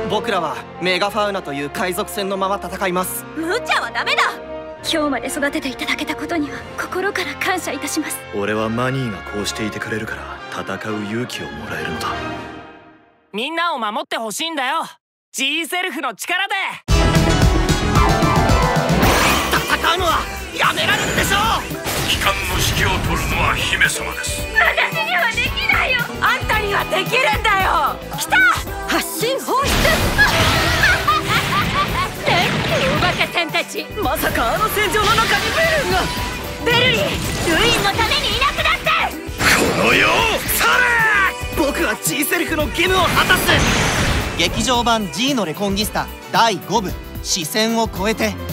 僕らはメガファウナという海賊船のまま戦います。 無茶はダメだ。今日まで育てていただけたことには心から感謝いたします。 俺はマニーがこうしていてくれるから戦う勇気をもらえるのだ。 みんなを守ってほしいんだよ、 G セルフの力で。 戦うのはやめられるでしょう。 機関の指揮を取るのは姫様です。 私にはできないよ。 あんたにはできるんだよ。 来た、発信放出おバカさんたち、 まさかあの戦場の中にベルンが。 ベルリー、ルインのためにいなくなって。 この世それ！僕は G セルフの義務を果たす。劇場版 G のレコンギスタ第5部視線を超えて